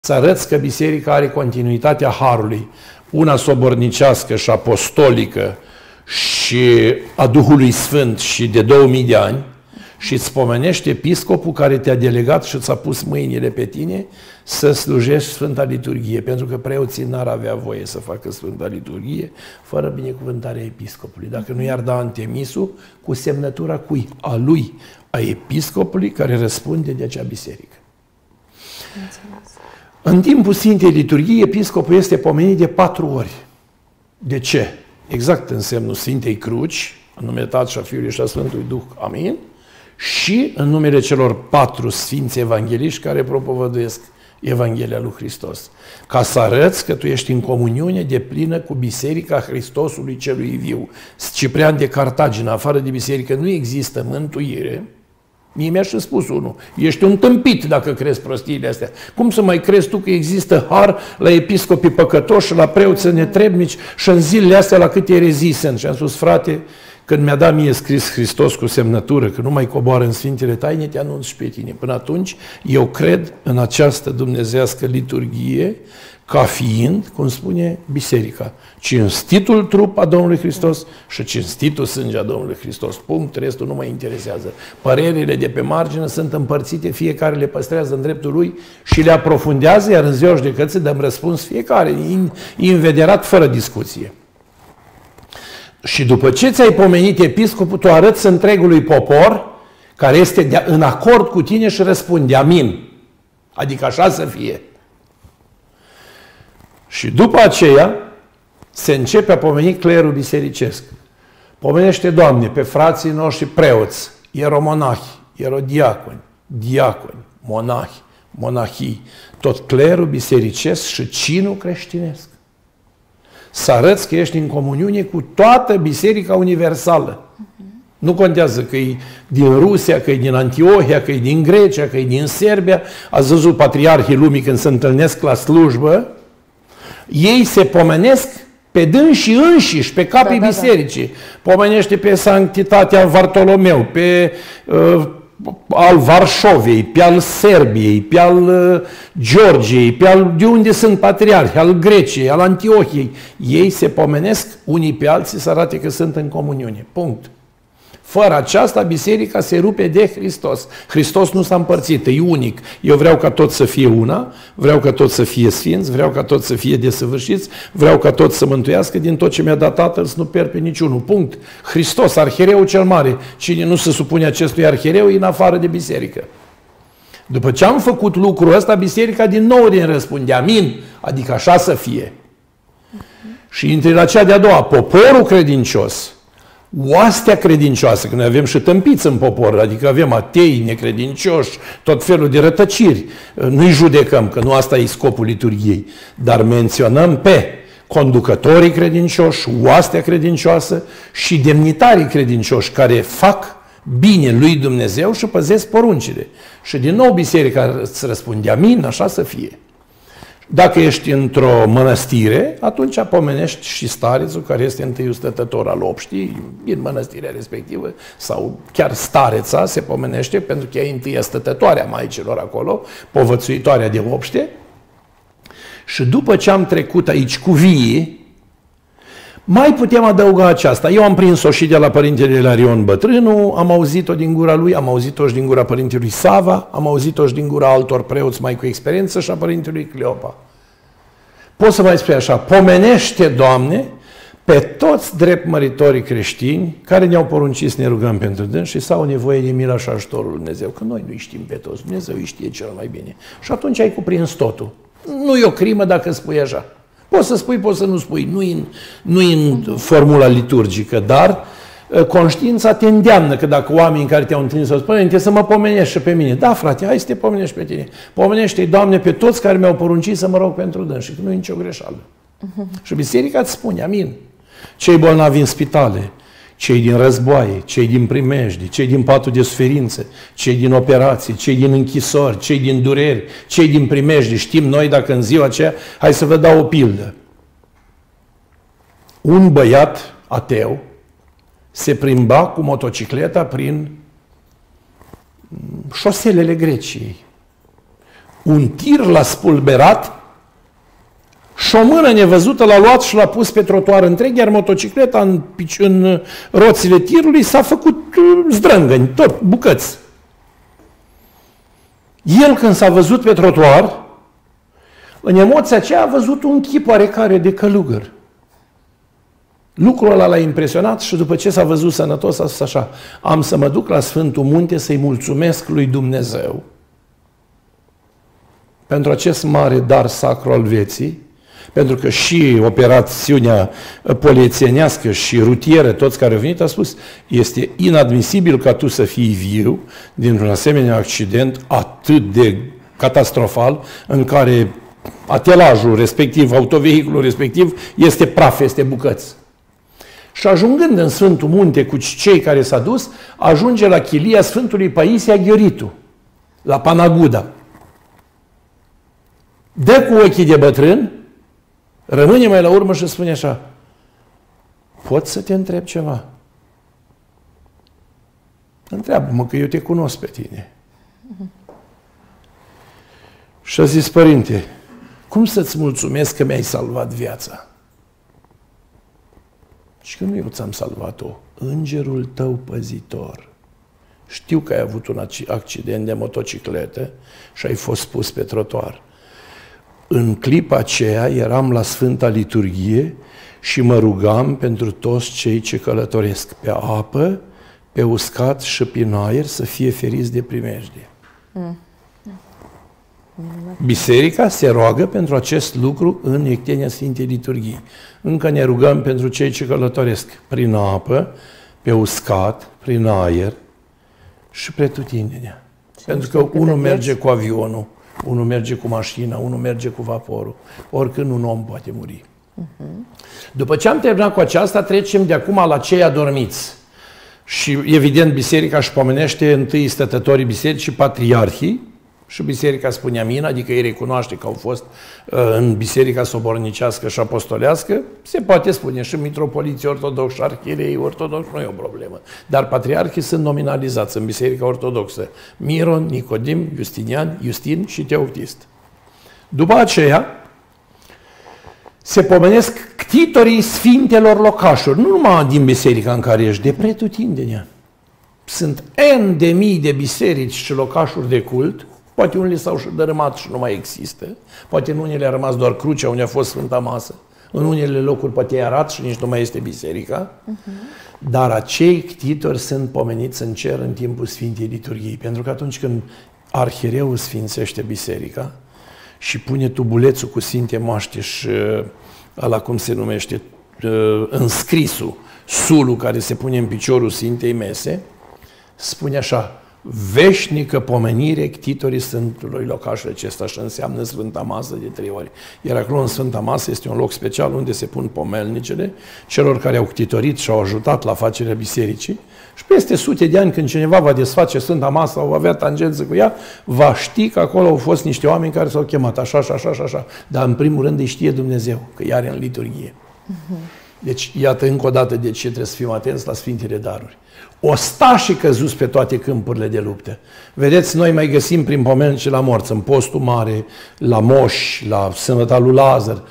Să arăți că biserica are continuitatea harului, una sobornicească și apostolică și a Duhului Sfânt și de 2000 de ani, și îți pomenește episcopul care te-a delegat și ți-a pus mâinile pe tine să slujești Sfânta Liturghie, pentru că preoții n-ar avea voie să facă Sfânta Liturghie fără binecuvântarea episcopului. Dacă nu i-ar da antemisul cu semnătura cui? A lui, a episcopului care răspunde de acea biserică. În timpul Sfintei Liturghii, episcopul este pomenit de 4 ori. De ce? Exact în semnul Sfintei Cruci, în numele Tatălui și a Fiului și a Sfântului Duh. Amin. Și în numele celor 4 Sfinți Evangeliști care propovăduiesc Evanghelia lui Hristos. Ca să arăți că tu ești în comuniune deplină cu Biserica Hristosului Celui Viu. Ciprian de Cartagina, afară de biserică nu există mântuire. Mie mi-a și spus unul, ești un tâmpit dacă crezi prostiile astea. Cum să mai crezi tu că există har la episcopii păcătoși, la preoți netrebnici și în zilele astea la câte erezii sunt? Și am spus, frate, când mi-a dat mie scris Hristos cu semnătură, că nu mai coboară în Sfintele Taine, te anunț și pe tine. Până atunci, eu cred în această dumnezeiască liturghie ca fiind, cum spune biserica, cinstitul trup a Domnului Hristos și cinstitul sânge a Domnului Hristos. Punct, restul nu mă interesează. Părerile de pe margine sunt împărțite, fiecare le păstrează în dreptul lui și le aprofundează, iar în ziua judecății dăm răspuns fiecare, invederat, fără discuție. Și după ce ți-ai pomenit episcopul, tu arăți întregului popor care este în acord cu tine și răspunde amin. Adică așa să fie. Și după aceea se începe a pomeni clerul bisericesc. Pomenește, Doamne, pe frații noștri preoți, ieromonahi, ierodiaconi, diaconi, monahi, monahii, tot clerul bisericesc și cinul creștinesc. Să arăți că ești în comuniune cu toată Biserica Universală. Nu contează că e din Rusia, că e din Antiohia, că e din Grecia, că e din Serbia. Ați văzut patriarhii lumii când se întâlnesc la slujbă, ei se pomenesc pe dânsii înșiși, pe capii bisericii. Pomenește pe Sanctitatea Vartolomeu, pe al Varșoviei, pe al Serbiei, pe al Georgiei, pe al de unde sunt patriarhi, al Greciei, al Antiohiei. Ei se pomenesc unii pe alții să arate că sunt în comuniune. Punct. Fără aceasta, biserica se rupe de Hristos. Hristos nu s-a împărțit, e unic. Eu vreau ca toți să fie una, vreau ca toți să fie sfinți, vreau ca toți să fie desăvârșiți, vreau ca toți să mântuiască din tot ce mi-a dat Tatăl, să nu pierd pe niciunul. Punct. Hristos, arhiereul cel mare. Cine nu se supune acestui arhiereu e în afară de biserică. După ce am făcut lucrul ăsta, biserica din nou ne răspunde amin, adică așa să fie. Și între la cea de-a doua, poporul credincios, oastea credincioasă, că noi avem și tâmpiți în popor, adică avem atei, necredincioși, tot felul de rătăciri. Nu-i judecăm, că nu asta e scopul liturghiei, dar menționăm pe conducătorii credincioși, oastea credincioasă și demnitarii credincioși care fac bine lui Dumnezeu și păzesc poruncile. Și din nou biserica îți răspunde amin, așa să fie. Dacă ești într-o mănăstire, atunci pomenești și starețul care este întâiul stătător al obștii din mănăstirea respectivă, sau chiar stareța se pomenește pentru că e întâia stătătoarea maicilor acolo, povățuitoarea de obște. Și după ce am trecut aici cu vie, mai putem adăuga aceasta. Eu am prins-o și de la Părintele Ilarion Bătrânu, am auzit-o din gura lui, am auzit-o și din gura Părintelui Sava, am auzit-o și din gura altor preoți mai cu experiență și a Părintelui Cleopa. Pot să mai spun așa, pomenește, Doamne, pe toți dreptmăritorii creștini care ne-au poruncit să ne rugăm pentru dânsi și să au nevoie de mila și ajutorul lui Dumnezeu, că noi nu știm pe toți, Dumnezeu îi știe cel mai bine. Și atunci ai cuprins totul. Nu e o crimă dacă spui așa. Poți să spui, poți să nu spui, nu-i în formula liturgică, dar conștiința te îndeamnă că dacă oamenii care te-au întâlnit să spun, trebuie să mă pomenești și pe mine. Da, frate, hai să te pomenești pe tine. Pomenește-i, Doamne, pe toți care mi-au poruncit să mă rog pentru dâns și că nu e nicio greșeală. Și biserica îți spune, amin. Cei bolnavi în spitale, cei din războaie, cei din primejdi, cei din patul de suferință, cei din operații, cei din închisori, cei din dureri, cei din primejdi. Știm noi dacă în ziua aceea, hai să vă dau o pildă. Un băiat ateu se plimba cu motocicleta prin șoselele Greciei. Un tir l-a spulberat și o mână nevăzută l-a luat și l-a pus pe trotuar întreg, iar motocicleta în roțile tirului s-a făcut zdrângăni, tot, bucăți. El, când s-a văzut pe trotuar, în emoția aceea a văzut un chip oarecare de călugăr. Lucrul ăla l-a impresionat și după ce s-a văzut sănătos a spus așa: am să mă duc la Sfântul Munte să-i mulțumesc lui Dumnezeu pentru acest mare dar sacru al vieții, pentru că și operațiunea polițienească și rutieră, toți care au venit, a spus: este inadmisibil ca tu să fii viu dintr-un asemenea accident atât de catastrofal, în care atelajul respectiv, autovehiculul respectiv, este praf, este bucăți. Și ajungând în Sfântul Munte cu cei care s-a dus, ajunge la chilia Sfântului Paisie Aghioritu, la Panaguda. Dă cu ochii de bătrân, rămâne mai la urmă și spune așa: pot să te întreb ceva? Întreabă-mă, că eu te cunosc pe tine. Și a zis: părinte, cum să-ți mulțumesc că mi-ai salvat viața? Și că nu eu ți-am salvat-o, îngerul tău păzitor. Știu că ai avut un accident de motocicletă și ai fost pus pe trotuar. În clipa aceea eram la Sfânta Liturghie și mă rugam pentru toți cei ce călătoresc pe apă, pe uscat și prin aer, să fie feriți de primejdie. Biserica se roagă pentru acest lucru în ectenia Sfintei Liturghii. Încă ne rugăm pentru cei ce călătoresc prin apă, pe uscat, prin aer și pretutindenea. Pentru că unul merge cu avionul, unul merge cu mașina, unul merge cu vaporul. Oricând un om poate muri. După ce am terminat cu aceasta, trecem de acum la cei adormiți. Și evident biserica își pomenește întâi stătătorii bisericii, patriarhii, și biserica spune amin, adică ei recunoaște că au fost în biserica sobornicească și apostolească, se poate spune și mitropoliții ortodoxi și arhierei ortodoxi, nu e o problemă. Dar patriarhii sunt nominalizați în biserica ortodoxă: Miron, Nicodim, Justinian, Justin și Teoctist. După aceea se pomenesc ctitorii sfintelor locașuri, nu numai din biserica în care ești, de pretutindenea. Sunt N de mii de biserici și locașuri de cult. Poate unele s-au dărâmat și nu mai există. Poate în unele a rămas doar crucea unde a fost Sfânta Masă. În unele locuri poate e arat și nici nu mai este biserica. Dar acei ctitori sunt pomeniți în cer în timpul Sfintei Liturghii. Pentru că atunci când arhiereul sfințește biserica și pune tubulețul cu Sfinte Moaște și ăla cum se numește, înscrisul, sulul care se pune în piciorul Sfintei Mese, spune așa: veșnică pomenire ctitorii Sfântului locașul acesta, și înseamnă Sfânta Masă de 3 ori. Iar acolo în Sfânta Masă este un loc special unde se pun pomelnicele celor care au ctitorit și au ajutat la facerea bisericii, și peste sute de ani, când cineva va desface Sfânta Masă sau va avea tangență cu ea, va ști că acolo au fost niște oameni care s-au chemat așa și așa și așa. Dar în primul rând îi știe Dumnezeu, că ea are în liturghie. Deci, iată încă o dată de ce trebuie să fim atenți la Sfintele Daruri. Ostașii căzuți pe toate câmpurile de luptă. Vedeți, noi mai găsim prin pomenici la morți, în Postul Mare, la Moș, la Sănăta lui Lazar,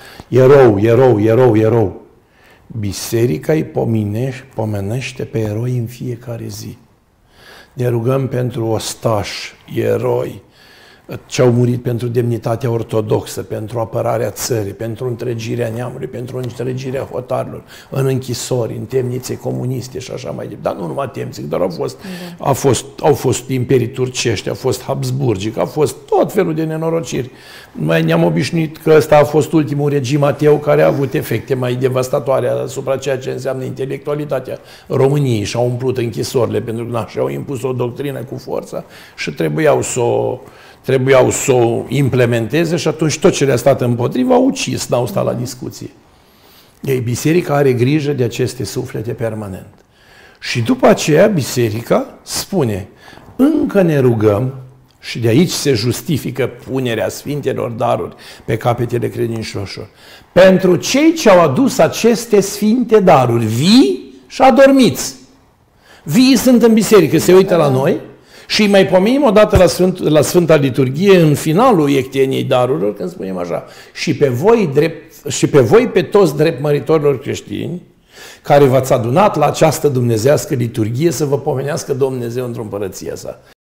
erou. Biserica îi pomenește pe eroi în fiecare zi. Ne rugăm pentru ostași, eroi, ce au murit pentru demnitatea ortodoxă, pentru apărarea țării, pentru întregirea neamului, pentru întregirea hotarilor, în închisori, în temnițe comuniste și așa mai departe. Dar nu numai temnițe, dar au fost imperii turcești, au fost habsburgici, au fost tot felul de nenorociri. Noi ne-am obișnuit că ăsta a fost ultimul regim ateu care a avut efecte mai devastatoare asupra ceea ce înseamnă intelectualitatea României și au umplut închisorile pentru că și-au impus o doctrină cu forța și trebuiau să o implementeze, și atunci tot ce le-a stat împotriva au ucis, n-au stat la discuție. Ei, biserica are grijă de aceste suflete permanent. Și după aceea biserica spune: încă ne rugăm, și de aici se justifică punerea Sfintelor Daruri pe capetele credincioșilor, pentru cei ce au adus aceste Sfinte Daruri, vii și adormiți. Vii sunt în biserică, se uită la noi Și mai pomenim odată la Sfânta Liturghie, în finalul Ecteniei darurilor, când spunem așa, și pe voi, pe toți drept măritorilor creștini, care v-ați adunat la această dumnezească liturghie, să vă pomenească Dumnezeu într-o împărăție sa.